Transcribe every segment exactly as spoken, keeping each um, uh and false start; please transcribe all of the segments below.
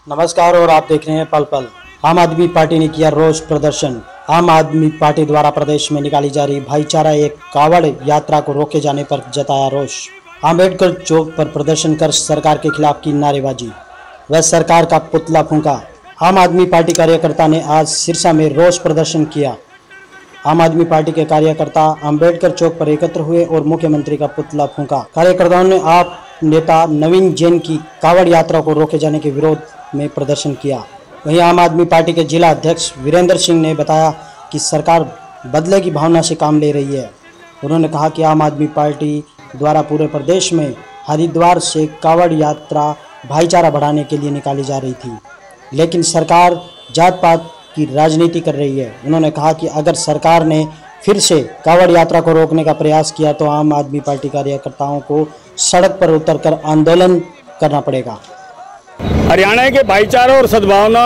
नमस्कार और आप देख रहे हैं पल पल। आम आदमी पार्टी ने किया रोष प्रदर्शन। आम आदमी पार्टी द्वारा प्रदेश में निकाली जा रही भाईचारा एक कावड़ यात्रा को रोके जाने पर जताया रोष। आम्बेडकर चौक पर प्रदर्शन कर सरकार के खिलाफ की नारेबाजी व सरकार का पुतला फूंका। आम आदमी पार्टी कार्यकर्ता ने आज सिरसा में रोष प्रदर्शन किया। आम आदमी पार्टी के कार्यकर्ता आम्बेडकर चौक पर एकत्र हुए और मुख्यमंत्री का पुतला फूंका। कार्यकर्ताओं ने आप नेता नवीन जैन की कावड़ यात्रा को रोके जाने के विरोध में प्रदर्शन किया। वहीं आम आदमी पार्टी के जिला अध्यक्ष वीरेंद्र सिंह ने बताया कि सरकार बदले की भावना से काम ले रही है। उन्होंने कहा कि आम आदमी पार्टी द्वारा पूरे प्रदेश में हरिद्वार से कावड़ यात्रा भाईचारा बढ़ाने के लिए निकाली जा रही थी, लेकिन सरकार जात पात की राजनीति कर रही है। उन्होंने कहा कि अगर सरकार ने फिर से कावड़ यात्रा को रोकने का प्रयास किया तो आम आदमी पार्टी कार्यकर्ताओं को सड़क पर उतरकर आंदोलन करना पड़ेगा। हरियाणा के भाईचारा और सद्भावना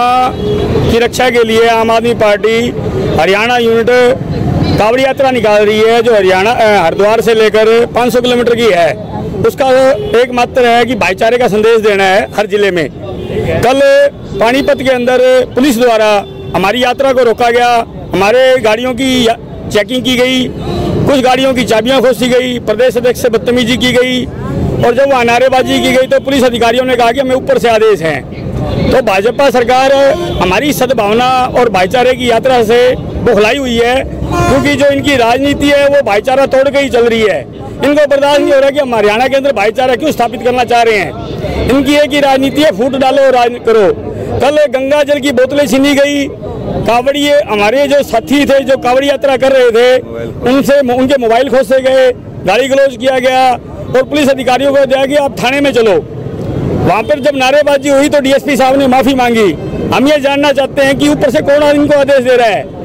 की रक्षा के लिए आम आदमी पार्टी हरियाणा यूनिट कावड़ यात्रा निकाल रही है, जो हरियाणा हरिद्वार से लेकर पाँच सौ किलोमीटर की है। उसका एकमात्र है कि भाईचारे का संदेश देना है हर जिले में। कल पानीपत के अंदर पुलिस द्वारा हमारी यात्रा को रोका गया, हमारे गाड़ियों की चेकिंग की गई, कुछ गाड़ियों की चाबियां खोसी गई, प्रदेश अध्यक्ष से बदतमीजी की गई और जब वहाँ नारेबाजी की गई तो पुलिस अधिकारियों ने कहा कि हमें ऊपर से आदेश हैं। तो भाजपा सरकार हमारी सद्भावना और भाईचारे की यात्रा से बौखलाई हुई है, क्योंकि जो इनकी राजनीति है वो भाईचारा तोड़ के ही चल रही है। इनको बर्दाश्त नहीं हो रहा कि हम हरियाणा के अंदर भाईचारा क्यों स्थापित करना चाह रहे हैं। इनकी एक ही राजनीति है, फूट डालो और राज करो। कल गंगा जल की बोतलें छीनी गई, कावड़िए हमारे जो साथी थे जो कावड़ी यात्रा कर रहे थे उनसे उनके मोबाइल खोसे गए, गाली गलौज किया गया और पुलिस अधिकारियों को दिया कि आप थाने में चलो। वहाँ पर जब नारेबाजी हुई तो डीएसपी साहब ने माफी मांगी। हम ये जानना चाहते हैं कि ऊपर से कौन इनको आदेश दे रहा है।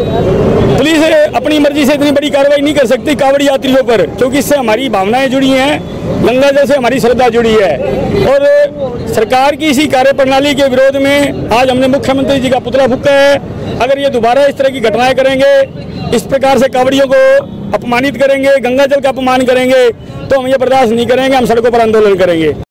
पुलिस अपनी मर्जी से इतनी बड़ी कार्रवाई नहीं कर सकती कावड़ी यात्रियों पर, क्योंकि इससे हमारी भावनाएं जुड़ी हैं, गंगा जल से हमारी श्रद्धा जुड़ी है। और सरकार की इसी कार्यप्रणाली के विरोध में आज हमने मुख्यमंत्री जी का पुतला फूंका है। अगर ये दोबारा इस तरह की घटनाएं करेंगे, इस प्रकार से कावड़ियों को अपमानित करेंगे, गंगा जल का अपमान करेंगे, तो हम ये बर्दाश्त नहीं करेंगे। हम सड़कों पर आंदोलन करेंगे।